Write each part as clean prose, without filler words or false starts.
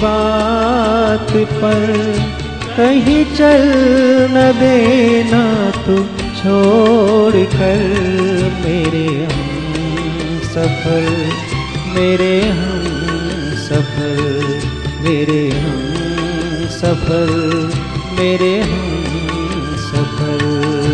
बात पर कहीं चल न देना तू छोड़ कर। मेरे हम सफर, मेरे हम सफर, मेरे हम सफर, मेरे हम सफर।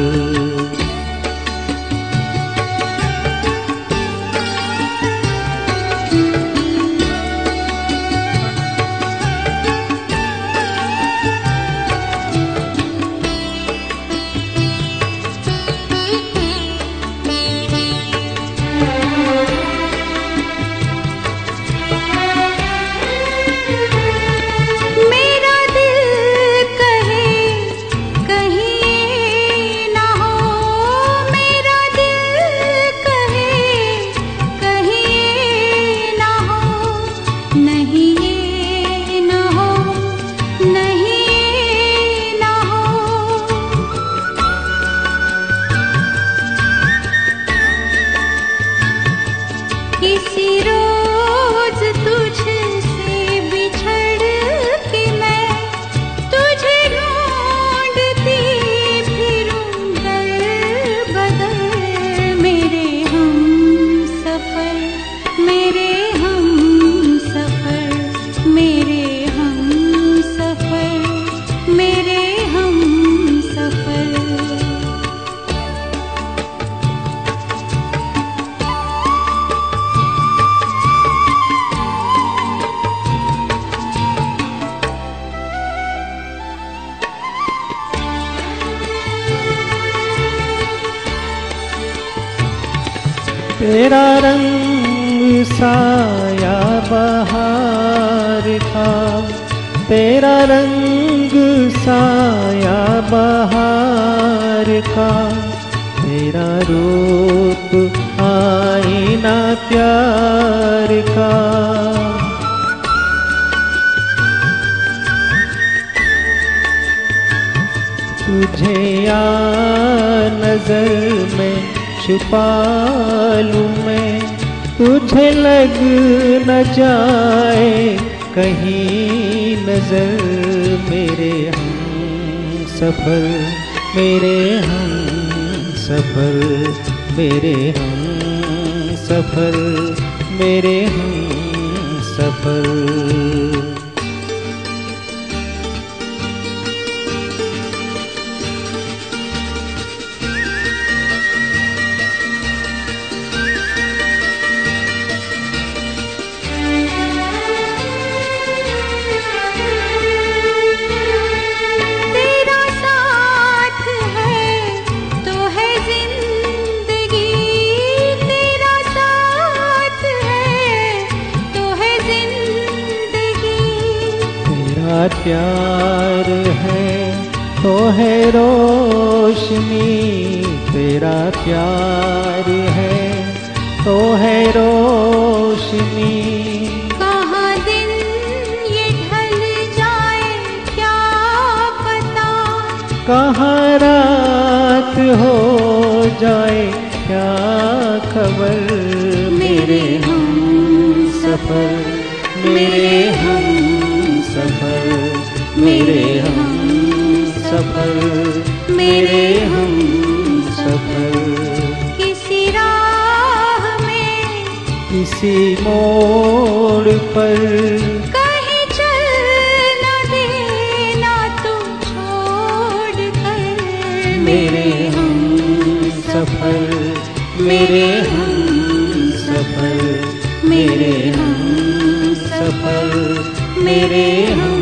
तेरा रंग साया बहार का, तेरा रंग साया बहार का, तेरा रूप आईना प्यार का। तुझे या नजर में छुपा लूं मैं, तुझे लग न जाए कहीं नजर। मेरे हम सफर, मेरे हम सफर, मेरे हम सफर, मेरे हम सफर। प्यार है तो है रोशनी, तेरा प्यार है तो है रोशनी। कहाँ दिन ये ढल जाए क्या पता, कहाँ रात हो जाए क्या खबर। मेरे हम सफर, मेरे हम सफर, मेरे हम सफर, मेरे हम सफर। किसी राह में, किसी मोड़ पर कहीं चल न देना तू छोड़ कर। मेरे हम सफर, मेरे हम सफर, मेरे हम सफर, मेरे हम